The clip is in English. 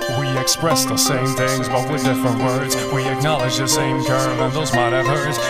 We express the same things, but with different words. We acknowledge the same curve, and those might have hurt.